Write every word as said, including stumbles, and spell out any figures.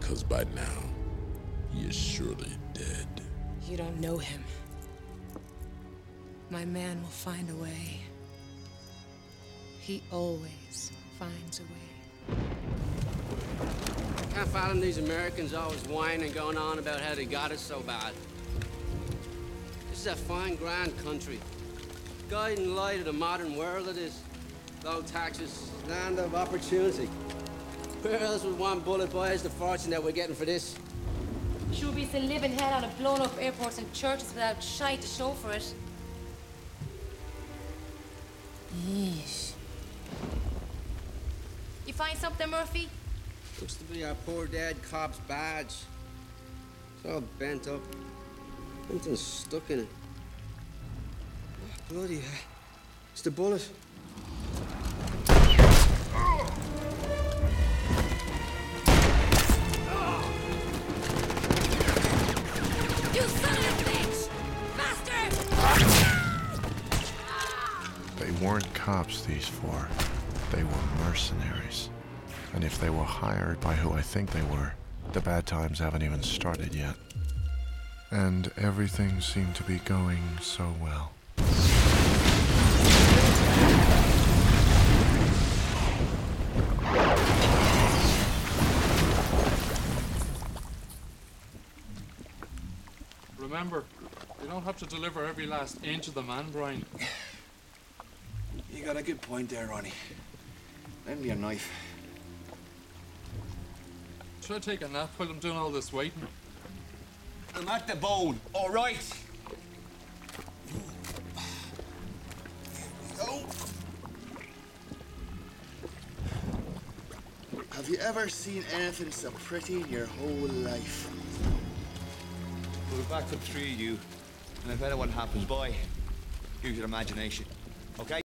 'cause by now, he is surely dead. You don't know him. My man will find a way. He always finds a way. Can't fathom these Americans always whining and going on about how they got it so bad. This is a fine, grand country. Guiding light of the modern world it is. Low taxes, land of opportunity. Where else would one bullet buy us the fortune that we're getting for this? Sure be still living hell on a blown up airports and churches without shite to show for it. Yeesh. You find something, Murphy? Looks to be our poor dead cop's badge. It's all bent up. Something's stuck in it. Oh, bloody hell. It's the bullet. You son of a bitch! Bastard! They weren't cops, these four. They were mercenaries. And if they were hired by who I think they were, the bad times haven't even started yet. And everything seemed to be going so well. Remember, you don't have to deliver every last inch of the man, Brian. You got a good point there, Ronnie. Lend me a knife. Should I take a nap while I'm doing all this waiting? I'm at the bone, all right? Oh. Have you ever seen anything so pretty in your whole life? We'll be back for three of you. And if anyone happens by, use your imagination. Okay?